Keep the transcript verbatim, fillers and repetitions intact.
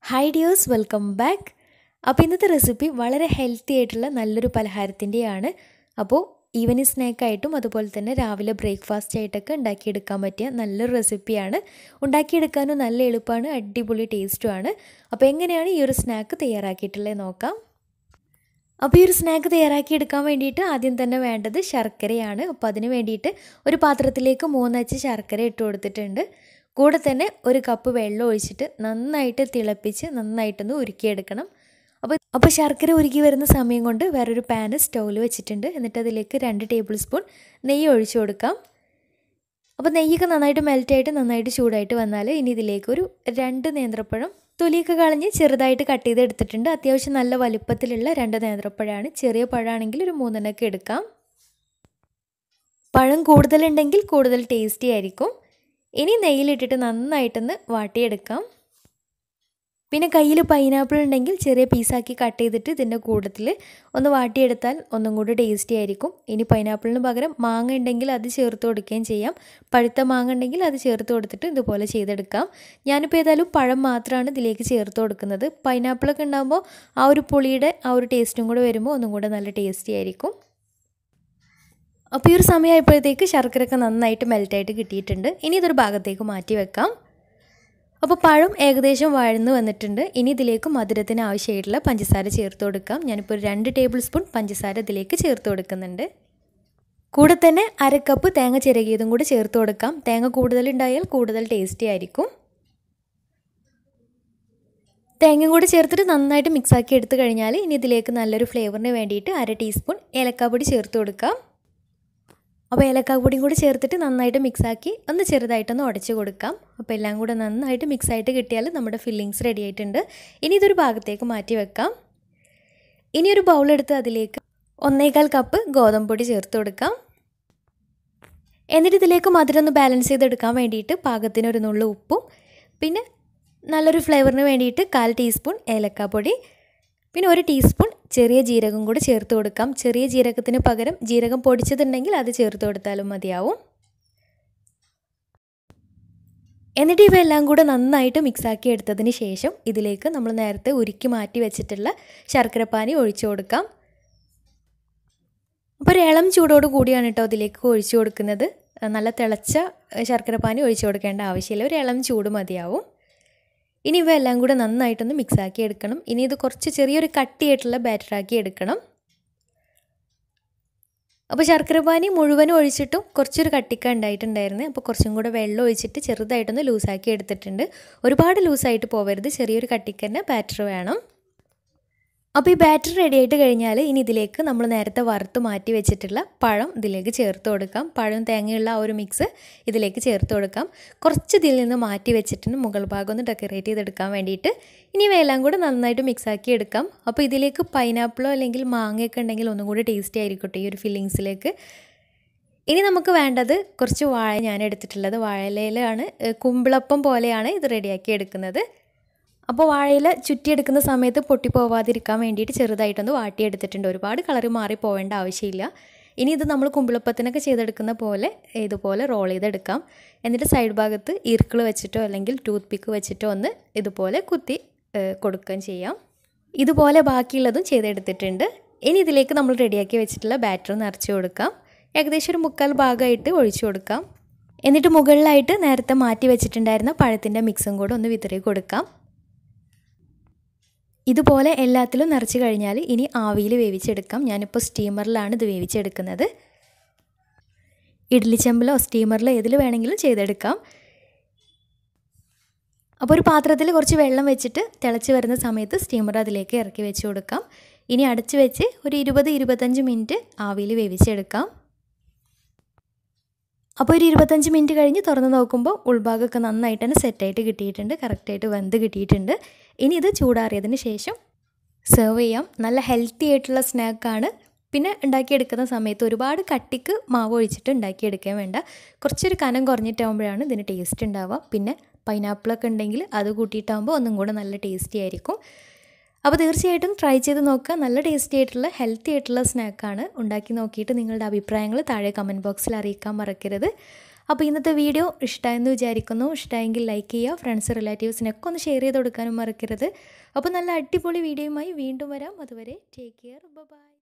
Hi dears, welcome back. അപ്പോൾ ഇന്നത്തെ recipe വളരെ ഹെൽത്തി ആയിട്ടുള്ള നല്ലൊരു പലഹാരത്തിൻ്റെയാണ്. അപ്പോൾ ഈവനിങ് സ്നാക്കായിട്ടും അതുപോലെ തന്നെ രാവിലെ ബ്രേക്ക്ഫാസ്റ്റ് ആയിട്ടൊക്കെ ഉണ്ടാക്കിയെടുക്കാൻ പറ്റിയ നല്ലൊരു റെസിപ്പിയാണ്. ഉണ്ടാക്കിയെടുക്കാനും നല്ല എളുപ്പമാണ്, അടിപൊളി ടേസ്റ്റുമാണ്. അപ്പോൾ എങ്ങനെയാണ് ഈ ഒരു സ്നാക്ക് തയ്യാറാക്കിയിട്ടുള്ളത് നോക്കാം. അപ്പോൾ ഈ ഒരു സ്നാക്ക് തയ്യാറാക്കിയെടുക്കാൻ വേണ്ടിയിട്ട് ആദ്യം തന്നെ വേണ്ടത് ശർക്കരയാണ്. അപ്പോൾ അതിന് വേണ്ടിയിട്ട് ഒരു പാത്രത്തിലേക്ക് മൂന്നച്ച് ശർക്കര ഇട്ട് കൊടുത്തിട്ടുണ്ട്. കൂടെ തന്നെ ഒരു കപ്പ് വെള്ളം ഒഴിച്ചിട്ട് നന്നായിട്ട് തിളപ്പിച്ച് നന്നായിട്ടൊന്ന് ഉരുക്കിയെടുക്കണം. അപ്പോൾ അപ്പോൾ ശർക്കര ഉരുക്കി വരുന്ന സമയം കൊണ്ട് വേറൊരു പാന് സ്റ്റൗവിൽ വെച്ചിട്ടുണ്ട്. എന്നിട്ട് അതിലേക്ക് രണ്ട് ടേബിൾ സ്പൂൺ നെയ്യ് ഒഴിച്ചു കൊടുക്കാം. അപ്പോൾ നെയ്യൊക്കെ നന്നായിട്ട് മെൽറ്റായിട്ട് നന്നായിട്ട് ചൂടായിട്ട് വന്നാൽ ഇനി ഇതിലേക്ക് ഒരു രണ്ട് നേന്ത്രപ്പഴം തൊലിയൊക്കെ കളഞ്ഞ് ചെറുതായിട്ട് കട്ട് ചെയ്ത് എടുത്തിട്ടുണ്ട്. അത്യാവശ്യം നല്ല വലുപ്പത്തിലുള്ള രണ്ട് നേന്ത്രപ്പഴമാണ്. ചെറിയ പഴമാണെങ്കിൽ ഒരു മൂന്നെണ്ണമൊക്കെ എടുക്കാം. പഴം കൂടുതലുണ്ടെങ്കിൽ കൂടുതൽ ടേസ്റ്റി ആയിരിക്കും. ഇനി നെയ്യിലിട്ടിട്ട് നന്നായിട്ടൊന്ന് വാട്ടിയെടുക്കാം. പിന്നെ കയ്യിൽ പൈനാപ്പിൾ ഉണ്ടെങ്കിൽ ചെറിയ പീസാക്കി കട്ട് ചെയ്തിട്ട് ഇതിൻ്റെ കൂട്ടത്തിൽ ഒന്ന് വാട്ടിയെടുത്താൽ ഒന്നും കൂടി ടേസ്റ്റി ആയിരിക്കും. ഇനി പൈനാപ്പിളിന് പകരം മാങ്ങ ഉണ്ടെങ്കിൽ അത് ചേർത്ത് കൊടുക്കുകയും ചെയ്യാം. പഴുത്ത മാങ്ങ ഉണ്ടെങ്കിൽ അത് ചേർത്ത് കൊടുത്തിട്ട് ഇതുപോലെ ചെയ്തെടുക്കാം. ഞാനിപ്പോൾ ഏതായാലും പഴം മാത്രമാണ് ഇതിലേക്ക് ചേർത്ത് കൊടുക്കുന്നത്. പൈനാപ്പിളൊക്കെ ഉണ്ടാകുമ്പോൾ ആ ഒരു പുളിയുടെ ആ ഒരു ടേസ്റ്റും കൂടെ വരുമ്പോൾ ഒന്നും കൂടെ നല്ല ടേസ്റ്റി ആയിരിക്കും. അപ്പോൾ ഈ ഒരു സമയമായപ്പോഴത്തേക്ക് ശർക്കരയൊക്കെ നന്നായിട്ട് മെൽറ്റായിട്ട് കിട്ടിയിട്ടുണ്ട്. ഇനി ഇതൊരു ഭാഗത്തേക്ക് മാറ്റി വെക്കാം. അപ്പോൾ പഴം ഏകദേശം വഴന്ന് വന്നിട്ടുണ്ട്. ഇനി ഇതിലേക്ക് മധുരത്തിന് ആവശ്യമായിട്ടുള്ള പഞ്ചസാര ചേർത്ത് കൊടുക്കാം. ഞാനിപ്പോൾ രണ്ട് ടേബിൾ സ്പൂൺ പഞ്ചസാര ഇതിലേക്ക് ചേർത്ത് കൊടുക്കുന്നുണ്ട്. കൂടെ തന്നെ അര കപ്പ് തേങ്ങ ചിരകിയതും കൂടി ചേർത്ത് കൊടുക്കാം. തേങ്ങ കൂടുതലുണ്ടായാൽ കൂടുതൽ ടേസ്റ്റി ആയിരിക്കും. തേങ്ങയും കൂടി ചേർത്തിട്ട് നന്നായിട്ട് മിക്സാക്കി എടുത്തു കഴിഞ്ഞാൽ ഇനി ഇതിലേക്ക് നല്ലൊരു ഫ്ലേവറിന് വേണ്ടിയിട്ട് അര ടീസ്പൂൺ ഏലക്കാപ്പൊടി ചേർത്ത് കൊടുക്കാം. അപ്പോൾ ഏലക്കാപ്പൊടിയും കൂടി ചേർത്തിട്ട് നന്നായിട്ട് മിക്സാക്കി ഒന്ന് ചെറുതായിട്ടൊന്ന് ഉടച്ച് കൊടുക്കാം. അപ്പോൾ എല്ലാം കൂടെ നന്നായിട്ട് മിക്സായിട്ട് കിട്ടിയാൽ നമ്മുടെ ഫില്ലിങ്സ് റെഡി ആയിട്ടുണ്ട്. ഇനി ഇതൊരു ഭാഗത്തേക്ക് മാറ്റി വെക്കാം. ഇനി ഒരു ബൗളെടുത്ത് അതിലേക്ക് ഒന്നേകാൽ കപ്പ് ഗോതമ്പ് പൊടി ചേർത്ത് കൊടുക്കാം. എന്നിട്ട് ഇതിലേക്ക് മധുരം ഒന്ന് ബാലൻസ് ചെയ്തെടുക്കാൻ വേണ്ടിയിട്ട് പാകത്തിനൊരു നുള്ളു ഉപ്പും പിന്നെ നല്ലൊരു ഫ്ലേവറിന് വേണ്ടിയിട്ട് കാൽ ടീസ്പൂൺ ഏലക്കാപ്പൊടി പിന്നെ ഒരു ടീസ്പൂൺ ചെറിയ ജീരകം കൂടി ചേർത്ത് കൊടുക്കാം. ചെറിയ ജീരകത്തിന് പകരം ജീരകം പൊടിച്ചതുണ്ടെങ്കിൽ അത് ചേർത്ത് കൊടുത്താലും മതിയാവും. എന്നിട്ട് ഇവയെല്ലാം കൂടെ നന്നായിട്ട് മിക്സാക്കി എടുത്തതിന് ശേഷം ഇതിലേക്ക് നമ്മൾ നേരത്തെ ഉരുക്കി മാറ്റി വെച്ചിട്ടുള്ള ശർക്കരപ്പാനി ഒഴിച്ചു കൊടുക്കാം. അപ്പോൾ ഒരു ഇളം ചൂടോട് കൂടിയാണ് കേട്ടോ അതിലേക്ക് ഒഴിച്ചു കൊടുക്കുന്നത്. നല്ല തിളച്ച ശർക്കരപ്പാനി ഒഴിച്ചു കൊടുക്കേണ്ട ആവശ്യമില്ല, ഒരു ഇളം ചൂട് മതിയാവും. ഇനി ഇവയെല്ലാം കൂടെ നന്നായിട്ടൊന്ന് മിക്സാക്കി എടുക്കണം. ഇനി ഇത് കുറച്ച് ചെറിയൊരു കട്ടിയായിട്ടുള്ള ബാറ്ററാക്കി എടുക്കണം. അപ്പോൾ ശർക്കരപ്പാനി മുഴുവനും ഒഴിച്ചിട്ടും കുറച്ചൊരു കട്ടിക്ക ഉണ്ടായിട്ടുണ്ടായിരുന്നു. അപ്പോൾ കുറച്ചും കൂടെ വെള്ളം ഒഴിച്ചിട്ട് ചെറുതായിട്ടൊന്ന് ലൂസാക്കി എടുത്തിട്ടുണ്ട്. ഒരുപാട് ലൂസായിട്ട് പോകരുത്, ചെറിയൊരു കട്ടിക്ക് തന്നെ ബാറ്റർ വേണം. അപ്പോൾ ഈ ബാറ്റർ റെഡി ആയിട്ട് കഴിഞ്ഞാൽ ഇനി ഇതിലേക്ക് നമ്മൾ നേരത്തെ വറുത്ത് മാറ്റി വെച്ചിട്ടുള്ള പഴം ഇതിലേക്ക് ചേർത്ത് കൊടുക്കാം. പഴം തേങ്ങയുള്ള ആ ഒരു മിക്സ് ഇതിലേക്ക് ചേർത്ത് കൊടുക്കാം. കുറച്ച് ഇതിൽ നിന്ന് മാറ്റി വെച്ചിട്ടുണ്ട് മുകൾ ഭാഗം ഒന്ന് ഡെക്കറേറ്റ് ചെയ്തെടുക്കാൻ വേണ്ടിയിട്ട്. ഇനി ഇവയെല്ലാം കൂടെ നന്നായിട്ട് മിക്സാക്കി എടുക്കാം. അപ്പോൾ ഇതിലേക്ക് പൈനാപ്പിളോ അല്ലെങ്കിൽ മാങ്ങയൊക്കെ ഉണ്ടെങ്കിൽ ഒന്നും കൂടി ടേസ്റ്റി ആയിരിക്കട്ടെ ഈ ഒരു ഫില്ലിങ്സിലേക്ക്. ഇനി നമുക്ക് വേണ്ടത് കുറച്ച് വാഴ ഞാൻ എടുത്തിട്ടുള്ളത്. വാഴയിലയിലാണ് കുമ്പിളപ്പം പോലെയാണ് ഇത് റെഡിയാക്കി എടുക്കുന്നത്. അപ്പോൾ വാഴയില ചുറ്റിയെടുക്കുന്ന സമയത്ത് പൊട്ടിപ്പോവാതിരിക്കാൻ വേണ്ടിയിട്ട് ചെറുതായിട്ടൊന്ന് വാട്ടിയെടുത്തിട്ടുണ്ട്. ഒരുപാട് കളറ് മാറി പോവേണ്ട ആവശ്യമില്ല. ഇനി ഇത് നമ്മൾ കുമ്പിളപ്പത്തിനൊക്കെ ചെയ്തെടുക്കുന്ന പോലെ ഇതുപോലെ റോൾ ചെയ്തെടുക്കാം. എന്നിട്ട് സൈഡ് ഭാഗത്ത് ഈർക്കിൾ വെച്ചിട്ടോ അല്ലെങ്കിൽ ടൂത്ത് പിക്ക് വെച്ചിട്ടോ ഒന്ന് ഇതുപോലെ കുത്തി കൊടുക്കുകയും ചെയ്യാം. ഇതുപോലെ ബാക്കിയുള്ളതും ചെയ്തെടുത്തിട്ടുണ്ട്. ഇനി ഇതിലേക്ക് നമ്മൾ റെഡിയാക്കി വെച്ചിട്ടുള്ള ബാറ്റർ നിറച്ച് കൊടുക്കാം. ഏകദേശം ഒരു മുക്കാൽ ഭാഗമായിട്ട് ഒഴിച്ചു കൊടുക്കാം. എന്നിട്ട് മുകളിലായിട്ട് നേരത്തെ മാറ്റി വെച്ചിട്ടുണ്ടായിരുന്ന പഴത്തിൻ്റെ മിക്സും കൂടെ ഒന്ന് വിതറി കൊടുക്കാം. ഇതുപോലെ എല്ലാത്തിലും നിറച്ച് കഴിഞ്ഞാൽ ഇനി ആവിയിൽ വേവിച്ചെടുക്കാം. ഞാനിപ്പോൾ സ്റ്റീമറിലാണ് ഇത് വേവിച്ചെടുക്കുന്നത്. ഇഡ്ഡലി ചെമ്പിലോ സ്റ്റീമറിലോ ഏതിൽ വേണമെങ്കിലും ചെയ്തെടുക്കാം. അപ്പോൾ ഒരു പാത്രത്തിൽ കുറച്ച് വെള്ളം വെച്ചിട്ട് തിളച്ച് വരുന്ന സമയത്ത് സ്റ്റീമർ അതിലേക്ക് ഇറക്കി വെച്ച് കൊടുക്കാം. ഇനി അടച്ച് വെച്ച് ഒരു ഇരുപത് ഇരുപത്തഞ്ച് മിനിറ്റ് ആവിയിൽ വേവിച്ചെടുക്കാം. അപ്പോൾ ഒരു ഇരുപത്തഞ്ച് മിനിറ്റ് കഴിഞ്ഞ് തുറന്ന് നോക്കുമ്പോൾ ഉൾഭാഗമൊക്കെ നന്നായിട്ട് തന്നെ സെറ്റായിട്ട് കിട്ടിയിട്ടുണ്ട്, കറക്റ്റായിട്ട് വെന്ത് കിട്ടിയിട്ടുണ്ട്. ഇനി ഇത് ചൂടാറിയതിന് ശേഷം സെർവ് ചെയ്യാം. നല്ല ഹെൽത്തി ആയിട്ടുള്ള സ്നാക്കാണ്. പിന്നെ ഉണ്ടാക്കിയെടുക്കുന്ന സമയത്ത് ഒരുപാട് കട്ടിക്ക് മാവ് ഒഴിച്ചിട്ട് ഉണ്ടാക്കിയെടുക്കാൻ വേണ്ട, കുറച്ചൊരു കനം കുറഞ്ഞിട്ടാകുമ്പോഴാണ് ഇതിന് ടേസ്റ്റ് ഉണ്ടാവുക. പിന്നെ പൈനാപ്പിളൊക്കെ ഉണ്ടെങ്കിൽ അത് കൂട്ടിയിട്ടാകുമ്പോൾ ഒന്നും കൂടെ നല്ല ടേസ്റ്റി ആയിരിക്കും. അപ്പോൾ തീർച്ചയായിട്ടും ട്രൈ ചെയ്ത് നോക്കുക. നല്ല ടേസ്റ്റി ആയിട്ടുള്ള ഹെൽത്തി ആയിട്ടുള്ള സ്നാക്കാണ്. ഉണ്ടാക്കി നോക്കിയിട്ട് നിങ്ങളുടെ അഭിപ്രായങ്ങൾ താഴെ കമൻറ്റ് ബോക്സിൽ അറിയിക്കാൻ മറക്കരുത്. അപ്പോൾ ഇന്നത്തെ വീഡിയോ ഇഷ്ടമായെന്ന് വിചാരിക്കുന്നു. ഇഷ്ടമായെങ്കിൽ ലൈക്ക് ചെയ്യുക, ഫ്രണ്ട്സ് റിലേറ്റീവ്സിനൊക്കെ ഒന്ന് ഷെയർ ചെയ്ത് കൊടുക്കാനും മറക്കരുത്. അപ്പോൾ നല്ല അടിപൊളി വീഡിയോയുമായി വീണ്ടും വരാം. അതുവരെ ടേക്ക് കെയർ, ബൈ.